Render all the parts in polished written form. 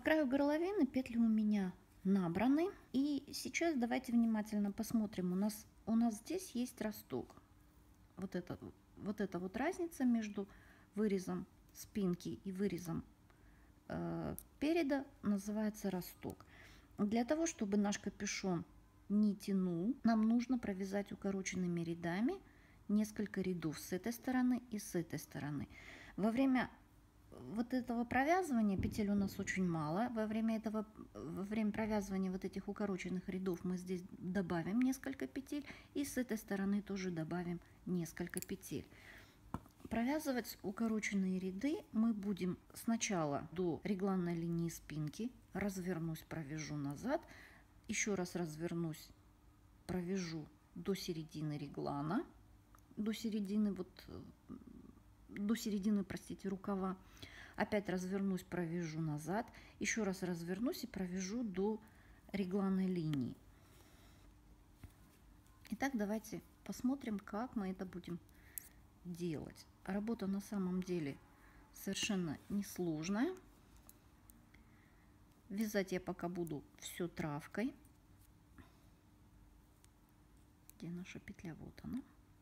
краю горловины петли у меня набраны. И сейчас давайте внимательно посмотрим. У нас здесь есть росток. Вот эта вот разница между вырезом спинки и вырезом переда называется росток. Для того, чтобы наш капюшон не тянул, нам нужно провязать укороченными рядами несколько рядов с этой стороны и с этой стороны. Во время вот этого провязывания, петель у нас очень мало, во время провязывания вот этих укороченных рядов мы здесь добавим несколько петель, и с этой стороны тоже добавим несколько петель. Провязывать укороченные ряды мы будем сначала до регланной линии спинки, развернусь, провяжу назад, еще раз развернусь, провяжу до середины реглана, до середины, простите, рукава. Опять развернусь, провяжу назад, еще раз развернусь и провяжу до регланной линии. Итак, давайте посмотрим, как мы это будем делать. Работа на самом деле совершенно несложная. Вязать я пока буду все травкой. Где наша петля? Вот она.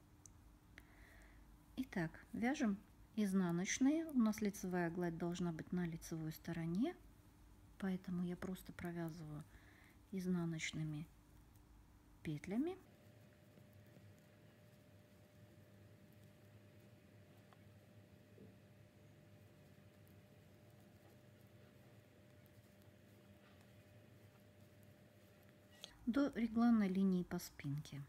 Итак, вяжем изнаночные. У нас лицевая гладь должна быть на лицевой стороне, поэтому я просто провязываю изнаночными петлями. До регланной линии по спинке.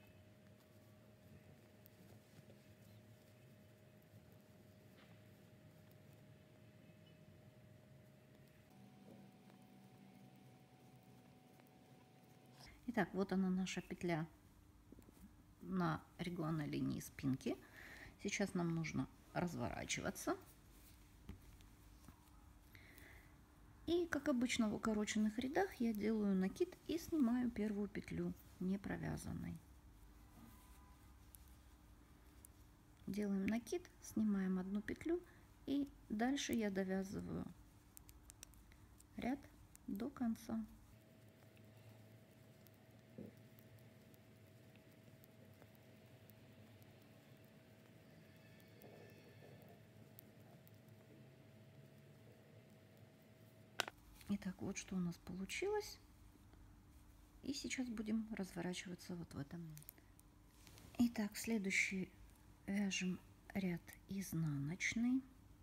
Итак, вот она наша петля на регланной линии спинки. Сейчас нам нужно разворачиваться. И, как обычно, в укороченных рядах я делаю накид и снимаю первую петлю не провязанной. Делаем накид, снимаем одну петлю и дальше я довязываю ряд до конца. Итак, вот что у нас получилось. И сейчас будем разворачиваться вот в этом. Итак, следующий вяжем ряд изнаночный.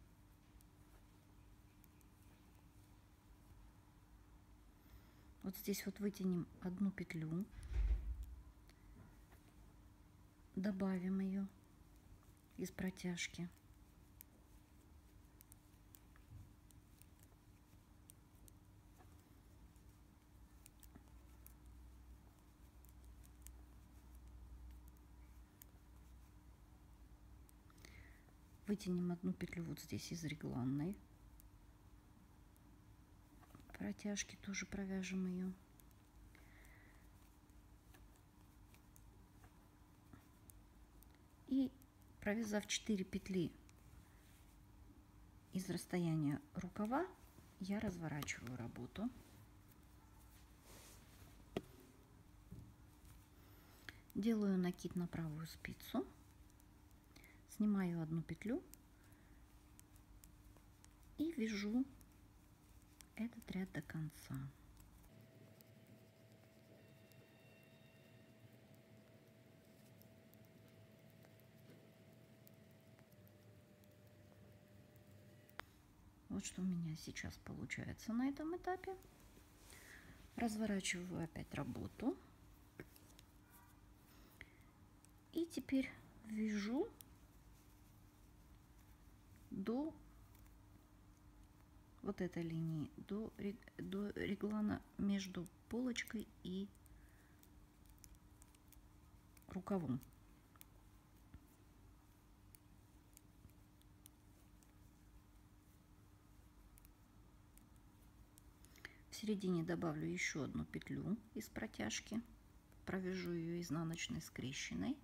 Вот здесь вот вытянем одну петлю, добавим ее из протяжки. Вытянем одну петлю вот здесь из регланной протяжки, тоже провяжем ее. И провязав 4 петли из расстояния рукава, я разворачиваю работу. Делаю накид на правую спицу. Снимаю одну петлю и вяжу этот ряд до конца. Вот что у меня сейчас получается на этом этапе. Разворачиваю опять работу. И теперь вяжу до вот этой линии, до реглана между полочкой и рукавом. В середине добавлю еще одну петлю из протяжки, провяжу ее изнаночной скрещенной.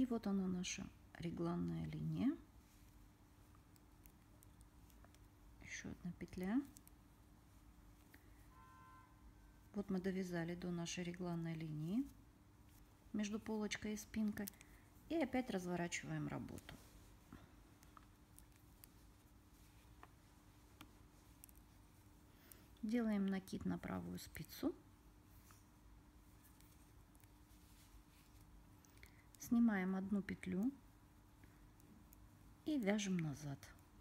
вот она наша регланная линия. Еще одна петля. Вот мы довязали до нашей регланной линии между полочкой и спинкой. И опять разворачиваем работу. Делаем накид на правую спицу. Снимаем одну петлю и вяжем назад.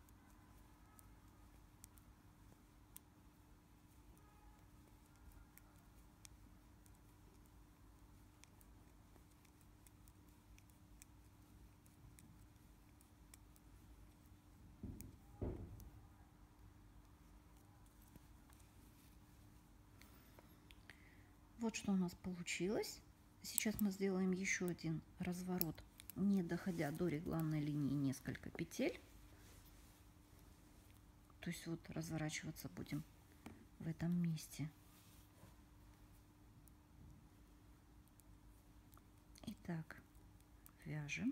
Вот что у нас получилось. Сейчас мы сделаем еще один разворот, не доходя до регланной линии, несколько петель. То есть вот разворачиваться будем в этом месте. Итак, вяжем.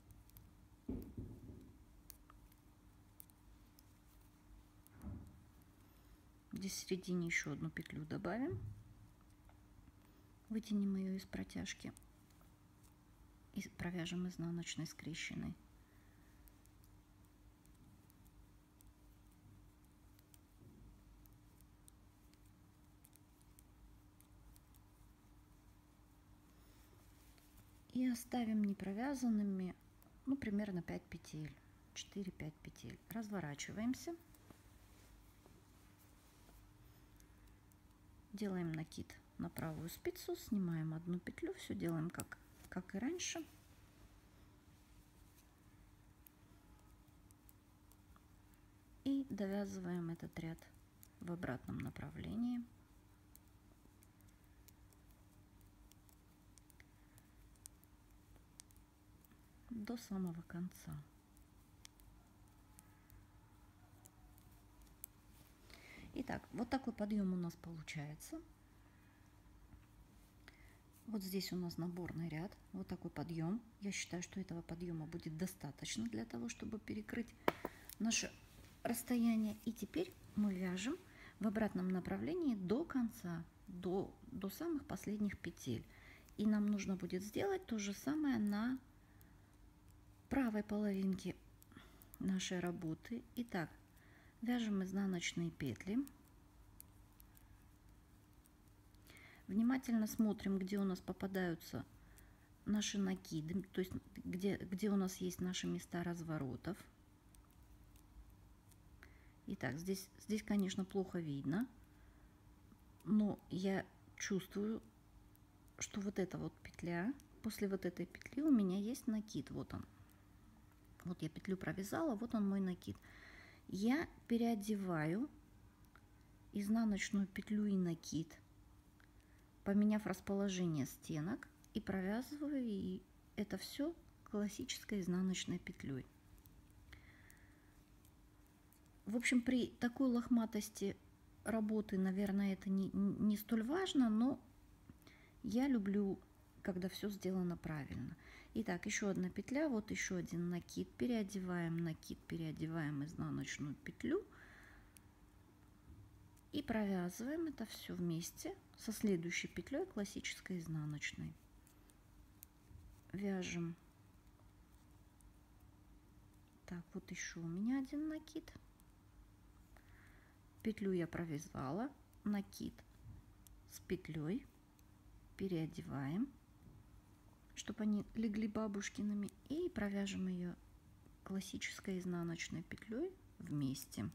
Здесь в середине еще одну петлю добавим. Вытянем ее из протяжки и провяжем изнаночной скрещенной. И оставим непровязанными, ну, примерно 5 петель, 4-5 петель. Разворачиваемся. Делаем накид на правую спицу, снимаем одну петлю, все делаем как и раньше. И довязываем этот ряд в обратном направлении. До самого конца. Итак, вот такой подъем у нас получается. Вот здесь у нас наборный ряд, вот такой подъем. Я считаю, что этого подъема будет достаточно для того, чтобы перекрыть наше расстояние. И теперь мы вяжем в обратном направлении до конца, до самых последних петель. И нам нужно будет сделать то же самое на правой половинке нашей работы. Итак, вяжем изнаночные петли. Внимательно смотрим, где у нас попадаются наши накиды, то есть где у нас есть наши места разворотов. Итак, здесь, конечно, плохо видно, но я чувствую, что вот эта вот петля, после вот этой петли у меня есть накид. Вот он. Вот я петлю провязала, вот он мой накид. Я переодеваю изнаночную петлю и накид, поменяв расположение стенок, и провязываю и это все классической изнаночной петлей. В общем, при такой лохматости работы, наверное, это не столь важно, но я люблю, когда все сделано правильно. Итак, еще одна петля, вот еще один накид, переодеваем накид, переодеваем изнаночную петлю и провязываем это все вместе со следующей петлей классической изнаночной. Вяжем. Так, вот еще у меня один накид. Петлю я провязала, накид с петлей, переодеваем, чтобы они легли бабушкиными, и провяжем ее классической изнаночной петлей вместе.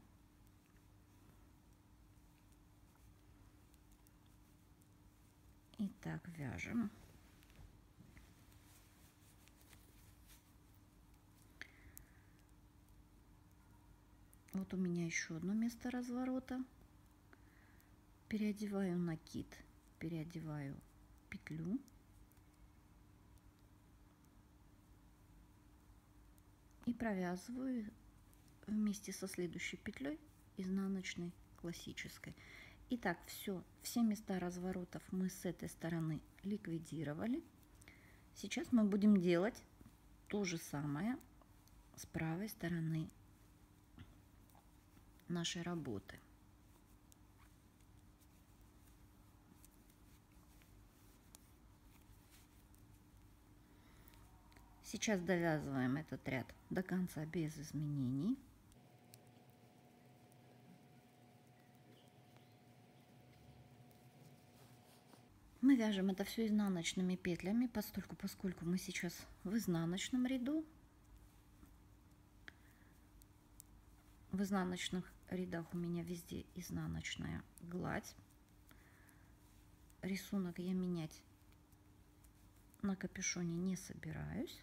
Итак, вяжем. Вот у меня еще одно место разворота. Переодеваю накид, переодеваю петлю. И провязываю вместе со следующей петлей изнаночной классической. Итак, все места разворотов мы с этой стороны ликвидировали. Сейчас мы будем делать то же самое с правой стороны нашей работы. Сейчас довязываем этот ряд до конца без изменений. Мы вяжем это все изнаночными петлями, поскольку мы сейчас в изнаночном ряду. В изнаночных рядах у меня везде изнаночная гладь. Рисунок я менять на капюшоне не собираюсь.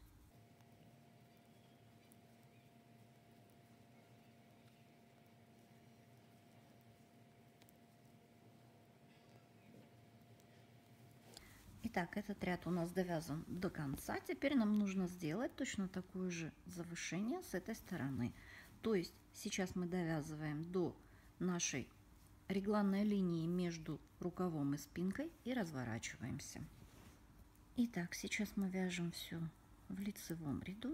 Итак, этот ряд у нас довязан до конца. Теперь нам нужно сделать точно такое же завышение с этой стороны. То есть сейчас мы довязываем до нашей регланной линии между рукавом и спинкой и разворачиваемся. Итак, сейчас мы вяжем все в лицевом ряду.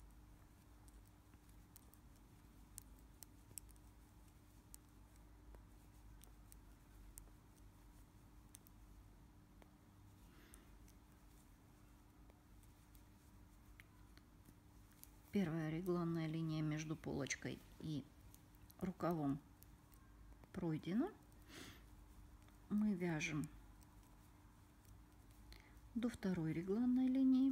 Первая регланная линия между полочкой и рукавом пройдена. Мы вяжем до второй регланной линии.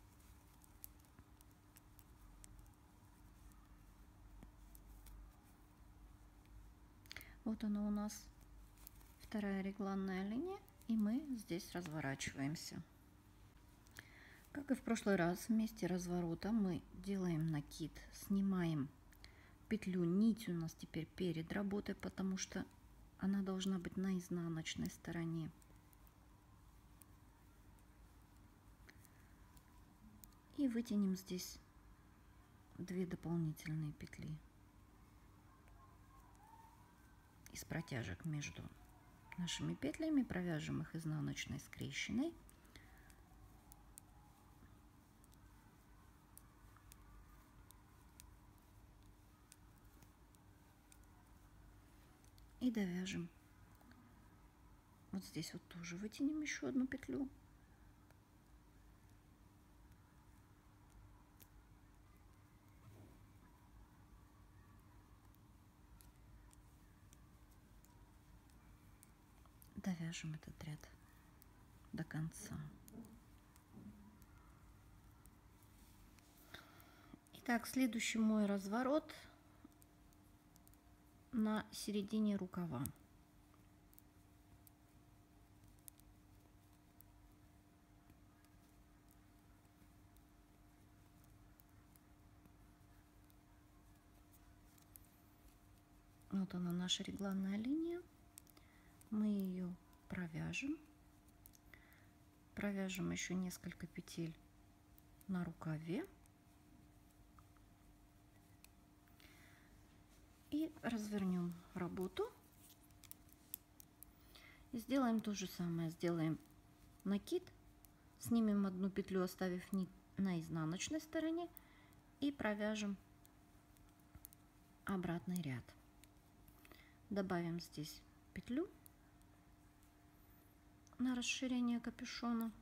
Вот она у нас, вторая регланная линия, и мы здесь разворачиваемся. Как и в прошлый раз, в месте разворота мы делаем накид, снимаем петлю. Нить у нас теперь перед работой, потому что она должна быть на изнаночной стороне. И вытянем здесь 2 дополнительные петли из протяжек между нашими петлями, провяжем их изнаночной скрещенной. И довяжем. Вот здесь вот тоже вытянем еще одну петлю. Довяжем этот ряд до конца. Итак, следующий мой разворот на середине рукава. Вот она, наша регланная линия. Мы ее провяжем. Провяжем еще несколько петель на рукаве. И развернем работу. И сделаем то же самое. Сделаем накид. Снимем одну петлю, оставив нить на изнаночной стороне. И провяжем обратный ряд. Добавим здесь петлю на расширение капюшона.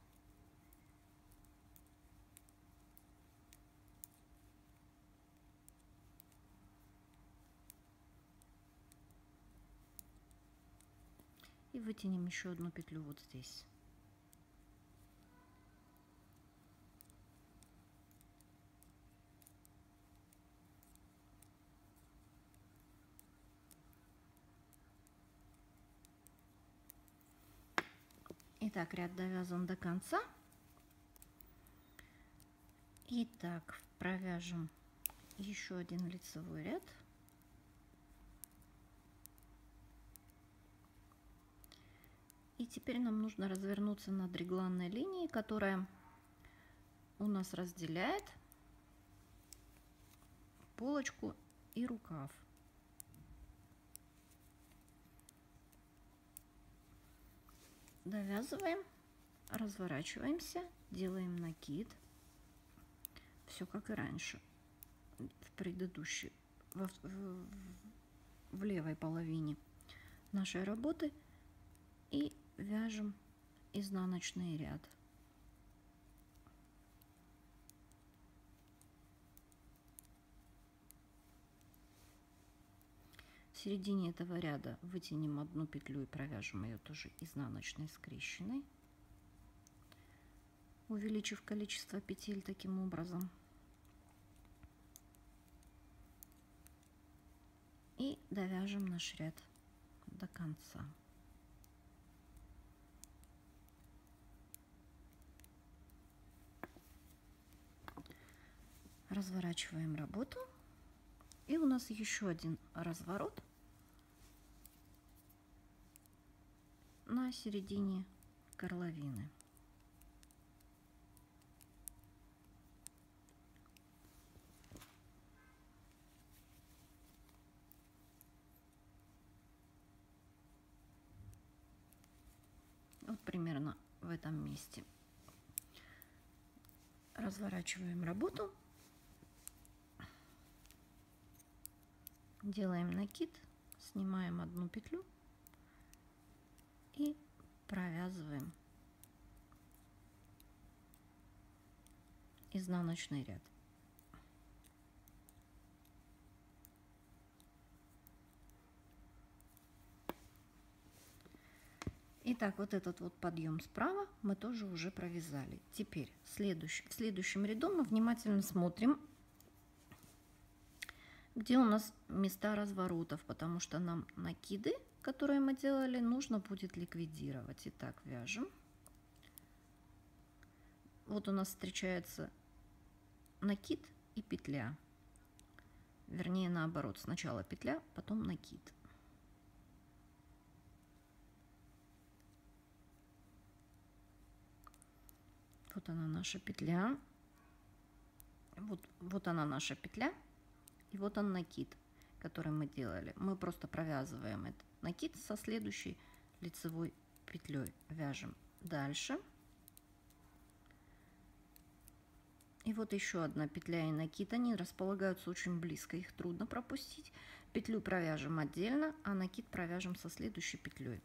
И вытянем еще одну петлю вот здесь. Итак, ряд довязан до конца. Итак, провяжем еще один лицевой ряд. И теперь нам нужно развернуться над регланной линией, которая у нас разделяет полочку и рукав. Довязываем, разворачиваемся, делаем накид. Все как и раньше, в предыдущей, в левой половине нашей работы, и вяжем изнаночный ряд. В середине этого ряда вытянем одну петлю и провяжем ее тоже изнаночной скрещенной, увеличив количество петель таким образом. И довяжем наш ряд до конца. Разворачиваем работу. И у нас еще один разворот на середине горловины. Вот примерно в этом месте. Разворачиваем работу. Делаем накид, снимаем одну петлю и провязываем изнаночный ряд. Итак, вот этот вот подъем справа мы тоже уже провязали. Теперь в следующем ряду мы внимательно смотрим, где у нас места разворотов, потому что нам накиды, которые мы делали, нужно будет ликвидировать. Итак, вяжем. Вот у нас встречается накид и петля. Вернее, наоборот, сначала петля, потом накид. Вот она наша петля. Вот она наша петля. И вот он накид, который мы делали. Мы просто провязываем этот накид со следующей лицевой петлей. Вяжем дальше. И вот еще одна петля и накид. Они располагаются очень близко, их трудно пропустить. Петлю провяжем отдельно, а накид провяжем со следующей петлей.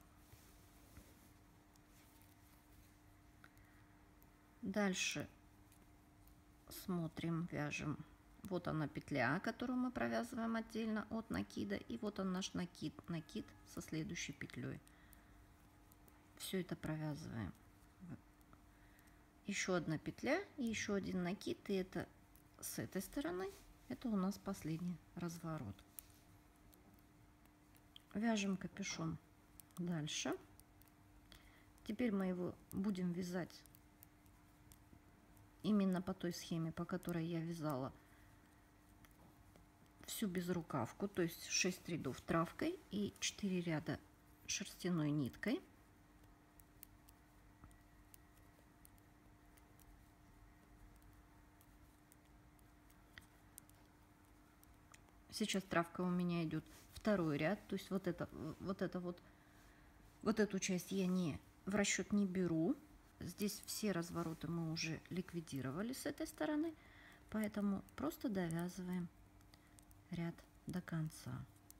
Дальше смотрим, вяжем. Вот она петля, которую мы провязываем отдельно от накида. И вот он наш накид со следующей петлей. Все это провязываем. Еще одна петля и еще один накид. И это с этой стороны. Это у нас последний разворот. Вяжем капюшон дальше. Теперь мы его будем вязать именно по той схеме, по которой я вязала всю безрукавку, то есть 6 рядов травкой и 4 ряда шерстяной ниткой. Сейчас травка у меня идет второй ряд, то есть вот эту часть я в расчет не беру. Здесь все развороты мы уже ликвидировали с этой стороны, поэтому просто довязываем ряд до конца.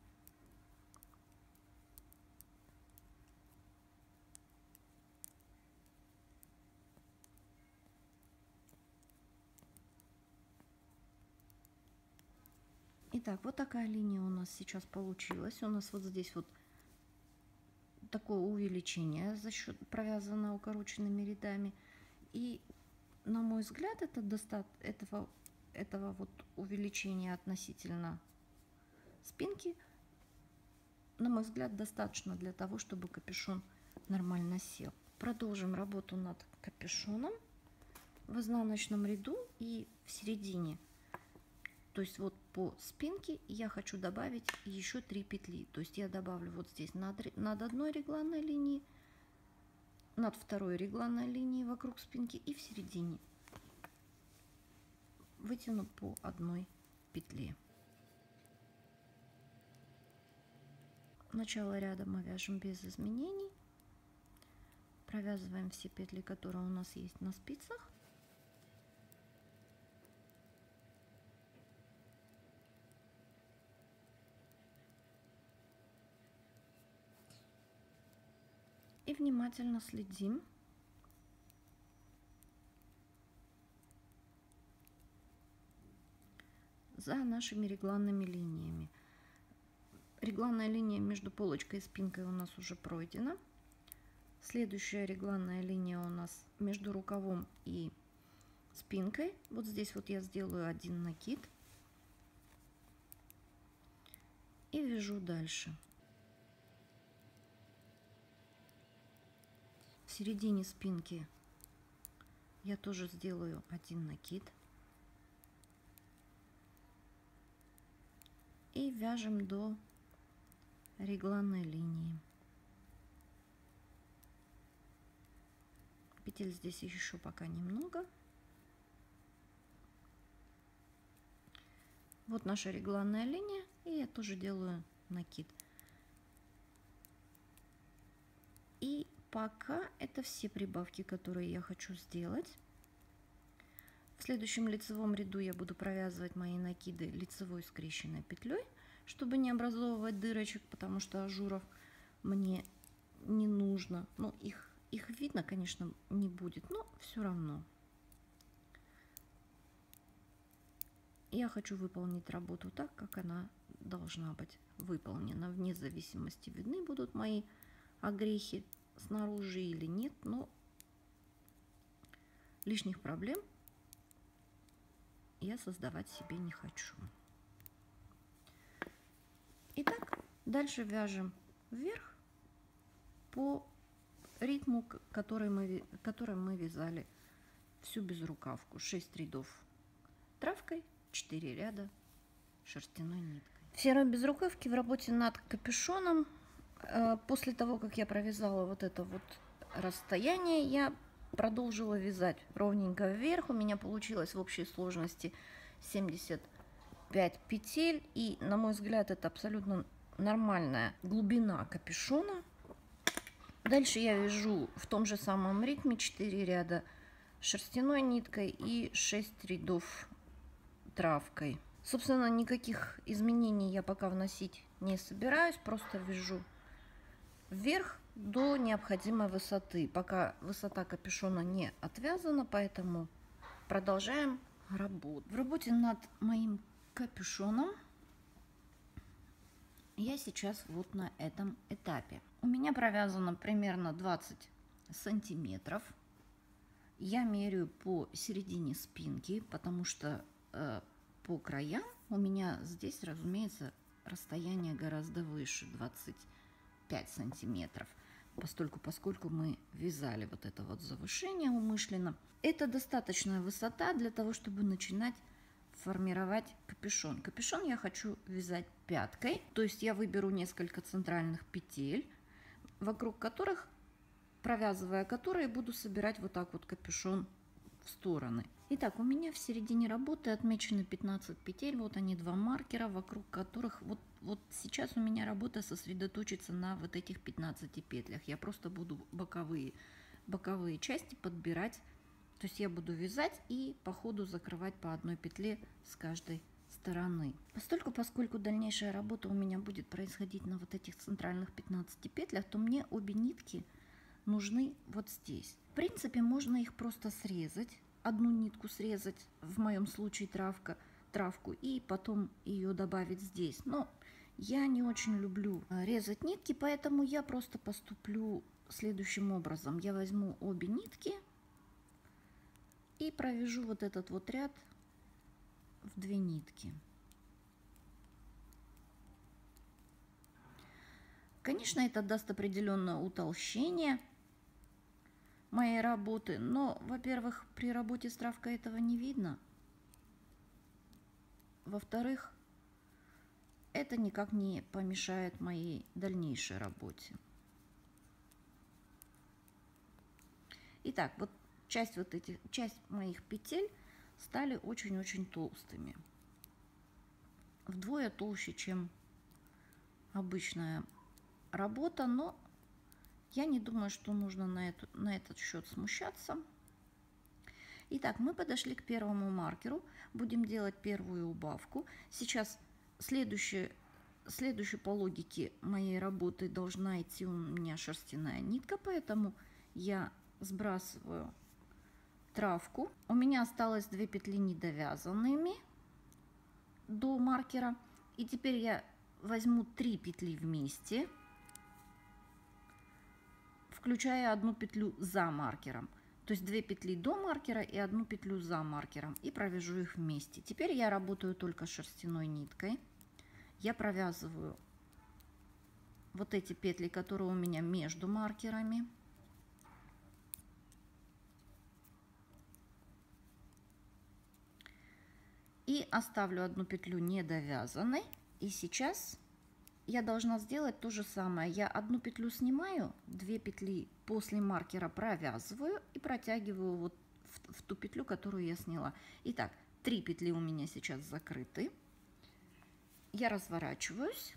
Итак, вот такая линия у нас сейчас получилась. У нас вот здесь вот такое увеличение за счет провязанного укороченными рядами. И на мой взгляд, этого вот увеличения относительно спинки, на мой взгляд, достаточно для того, чтобы капюшон нормально сел. Продолжим работу над капюшоном в изнаночном ряду и в середине. То есть вот по спинке я хочу добавить еще 3 петли. То есть я добавлю вот здесь над одной регланной линией, над второй регланной линией вокруг спинки и в середине вытяну по одной петле. Начало ряда мы вяжем без изменений. Провязываем все петли, которые у нас есть на спицах. внимательно следим за нашими регланными линиями. Регланная линия между полочкой и спинкой у нас уже пройдена. Следующая регланная линия у нас между рукавом и спинкой. Вот здесь вот я сделаю один накид и вяжу дальше. В середине спинки я тоже сделаю один накид и вяжем до регланной линии. Петель здесь еще пока немного. Вот наша регланная линия, и я тоже делаю накид. И пока это все прибавки, которые я хочу сделать. В следующем лицевом ряду я буду провязывать мои накиды лицевой скрещенной петлей, чтобы не образовывать дырочек, потому что ажуров мне не нужно. Ну, их видно, конечно, не будет, но все равно. Я хочу выполнить работу так, как она должна быть выполнена. Вне зависимости, видны будут мои огрехи снаружи или нет, но лишних проблем я создавать себе не хочу. Итак, дальше вяжем вверх по ритму, который мы вязали всю безрукавку. 6 рядов травкой, 4 ряда шерстяной ниткой. В серой безрукавке в работе над капюшоном, после того, как я провязала вот это вот расстояние, я продолжила вязать ровненько вверх. У меня получилось в общей сложности 75 петель. И, на мой взгляд, это абсолютно нормальная глубина капюшона. Дальше я вяжу в том же самом ритме 4 ряда шерстяной ниткой и 6 рядов травкой. Собственно, никаких изменений я пока вносить не собираюсь. Просто вяжу вверх до необходимой высоты. Пока высота капюшона не отвязана, поэтому продолжаем работу. В работе над моим капюшоном я сейчас вот на этом этапе. У меня провязано примерно 20 сантиметров. Я меряю по середине спинки, потому что по краям у меня здесь, разумеется, расстояние гораздо выше, 25 сантиметров, поскольку мы вязали вот это вот завышение умышленно. Это достаточная высота для того, чтобы начинать формировать капюшон. Капюшон я хочу вязать пяткой, то есть я выберу несколько центральных петель, вокруг которых, провязывая которые, буду собирать вот так вот капюшон в стороны. Итак, у меня в середине работы отмечены 15 петель. Вот они, два маркера, вокруг которых вот сейчас у меня работа сосредоточится на вот этих 15 петлях. Я просто буду боковые части подбирать. То есть я буду вязать и по ходу закрывать по одной петле с каждой стороны. Поскольку дальнейшая работа у меня будет происходить на вот этих центральных 15 петлях, то мне обе нитки нужны вот здесь. В принципе, можно их просто срезать. Одну нитку срезать, в моем случае травку, и потом ее добавить здесь. Но я не очень люблю резать нитки, поэтому я просто поступлю следующим образом. Я возьму обе нитки и провяжу вот этот вот ряд в 2 нитки. Конечно, это даст определенное утолщение моей работы, но, во-первых, при работе с травкой этого не видно. Во-вторых, это никак не помешает моей дальнейшей работе. Итак, вот часть моих петель стали очень-очень толстыми. Вдвое толще, чем обычная работа, но я не думаю, что нужно на этот счет смущаться. Итак, мы подошли к первому маркеру. Будем делать первую убавку. Сейчас следующее следующей по логике моей работы должна идти у меня шерстяная нитка, поэтому я сбрасываю травку. У меня осталось 2 петли недовязанными до маркера. И теперь я возьму 3 петли вместе, включая одну петлю за маркером. То есть 2 петли до маркера и 1 петлю за маркером. И провяжу их вместе. Теперь я работаю только шерстяной ниткой. Я провязываю вот эти петли, которые у меня между маркерами. И оставлю одну петлю недовязанной. И сейчас я должна сделать то же самое. Я одну петлю снимаю, 2 петли после маркера провязываю и протягиваю вот в ту петлю, которую я сняла. Итак, 3 петли у меня сейчас закрыты. Я разворачиваюсь.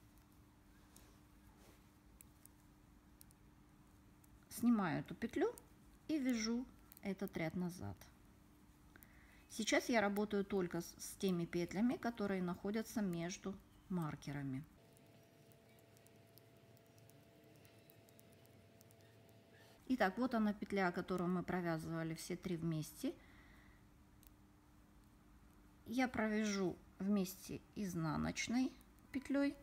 Снимаю эту петлю и вяжу этот ряд назад. Сейчас я работаю только с теми петлями, которые находятся между маркерами. Итак, вот она петля, которую мы провязывали все 3 вместе. Я провяжу вместе изнаночной петлей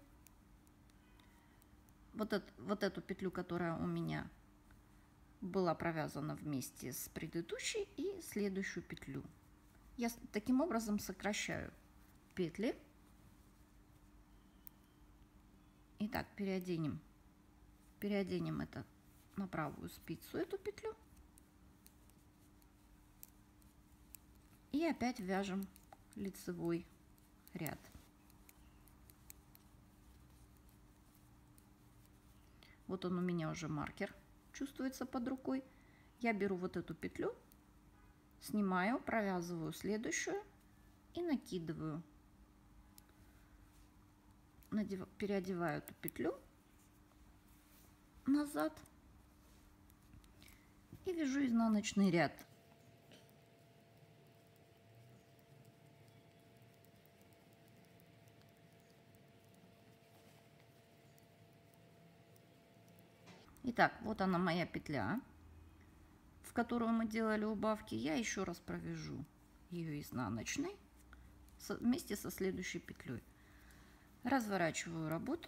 вот эту петлю, которая у меня была провязана вместе с предыдущей, и следующую петлю. Я таким образом сокращаю петли. Итак, переоденем это на правую спицу, эту петлю. И опять вяжем лицевой ряд. Вот он у меня уже маркер чувствуется под рукой. Я беру вот эту петлю, снимаю, провязываю следующую и накидываю. Переодеваю эту петлю назад и вяжу изнаночный ряд. Итак, вот она моя петля, в которую мы делали убавки. Я еще раз провяжу ее изнаночной вместе со следующей петлей. Разворачиваю работу.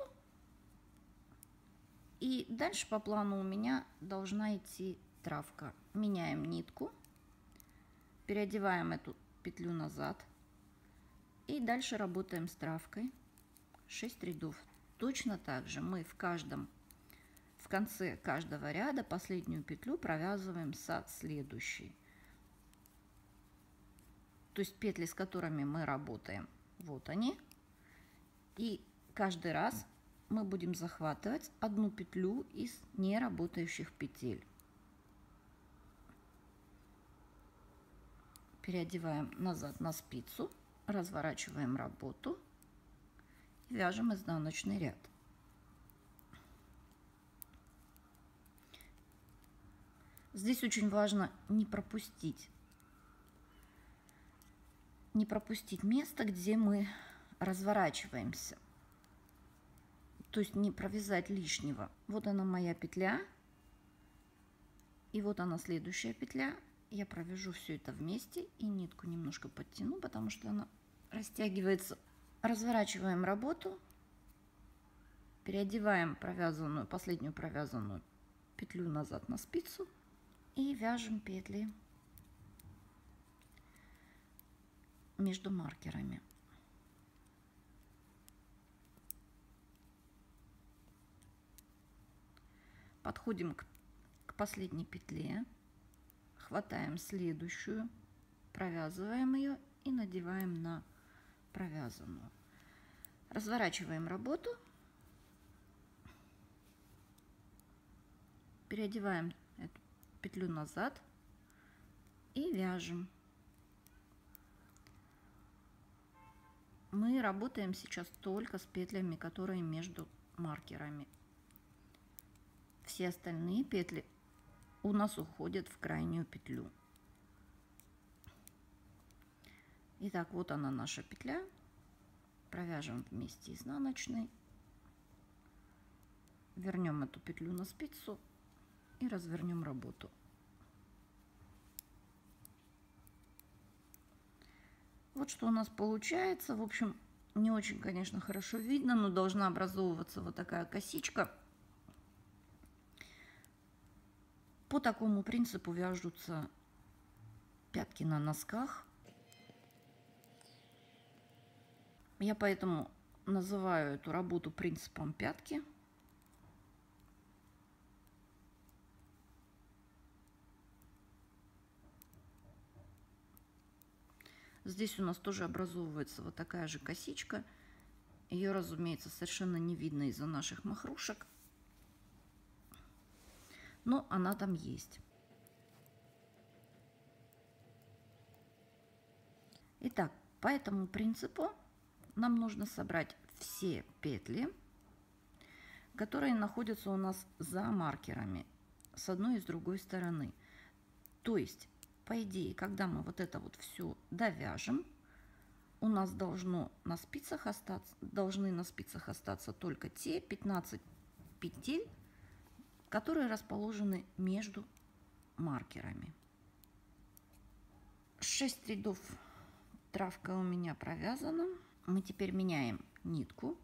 И дальше по плану у меня должна идти травка. Меняем нитку, переодеваем эту петлю назад. И дальше работаем с травкой 6 рядов. Точно так же мы в конце каждого ряда последнюю петлю провязываем со следующей. То есть петли, с которыми мы работаем, вот они. И каждый раз мы будем захватывать одну петлю из неработающих петель. Переодеваем назад на спицу, разворачиваем работу и вяжем изнаночный ряд. Здесь очень важно не пропустить место, где мы разворачиваемся. То есть не провязать лишнего. Вот она моя петля. И вот она следующая петля. Я провяжу все это вместе и нитку немножко подтяну, потому что она растягивается. Разворачиваем работу. Переодеваем последнюю провязанную петлю назад на спицу. И вяжем петли между маркерами. Подходим к последней петле, хватаем следующую, провязываем ее и надеваем на провязанную. Разворачиваем работу, переодеваем эту петлю назад и вяжем. Мы работаем сейчас только с петлями, которые между маркерами. Все остальные петли у нас уходят в крайнюю петлю. Итак, вот она наша петля. провяжем вместе изнаночной, вернем эту петлю на спицу и развернем работу. Вот что у нас получается. В общем, не очень, конечно, хорошо видно, но должна образовываться вот такая косичка. По такому принципу вяжутся пятки на носках. Я поэтому называю эту работу принципом пятки. Здесь у нас тоже образовывается вот такая же косичка. Ее, разумеется, совершенно не видно из-за наших махрушек, но она там есть. Итак, по этому принципу нам нужно собрать все петли, которые находятся у нас за маркерами с одной и с другой стороны. То есть, по идее, когда мы вот это вот все довяжем, у нас должны на спицах остаться только те 15 петель, которые расположены между маркерами. 6 рядов травка у меня провязана. Мы теперь меняем нитку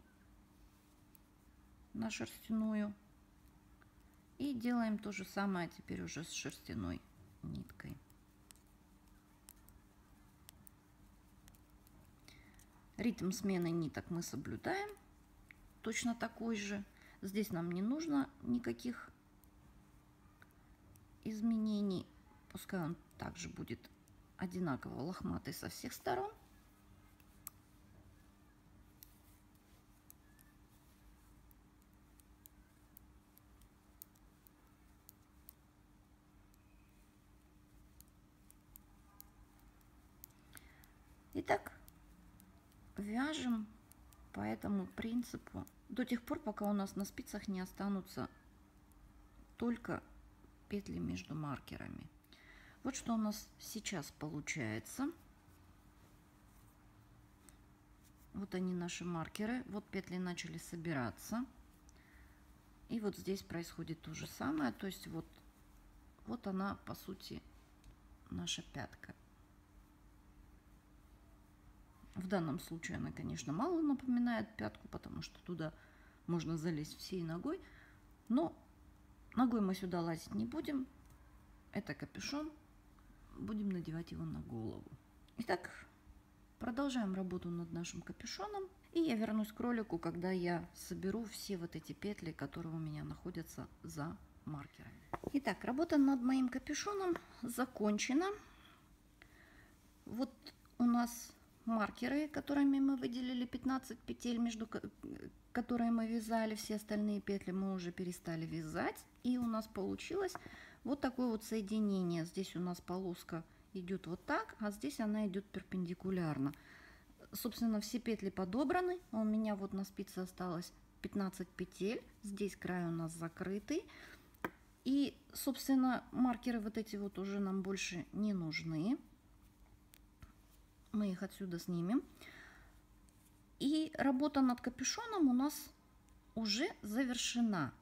на шерстяную и делаем то же самое теперь уже с шерстяной ниткой. Ритм смены ниток мы соблюдаем точно такой же. Здесь нам не нужно никаких изменений. Пускай он также будет одинаково лохматый со всех сторон. Итак, вяжем по этому принципу до тех пор, пока у нас на спицах не останутся только петли между маркерами. Вот что у нас сейчас получается. Вот они, наши маркеры. Вот петли начали собираться. И вот здесь происходит то же самое. То есть вот она, по сути, наша пятка. В данном случае она, конечно, мало напоминает пятку, потому что туда можно залезть всей ногой. Но ногой мы сюда лазить не будем. Это капюшон. Будем надевать его на голову. Итак, продолжаем работу над нашим капюшоном. И я вернусь к ролику, когда я соберу все вот эти петли, которые у меня находятся за маркерами. Итак, работа над моим капюшоном закончена. Вот у нас маркеры, которыми мы выделили 15 петель, между которые мы вязали. Все остальные петли мы уже перестали вязать. И у нас получилось вот такое вот соединение. Здесь у нас полоска идет вот так, а здесь она идет перпендикулярно. Собственно, все петли подобраны. У меня вот на спице осталось 15 петель. Здесь край у нас закрытый. И, собственно, маркеры вот эти вот уже нам больше не нужны. Мы их отсюда снимем. И работа над капюшоном у нас уже завершена.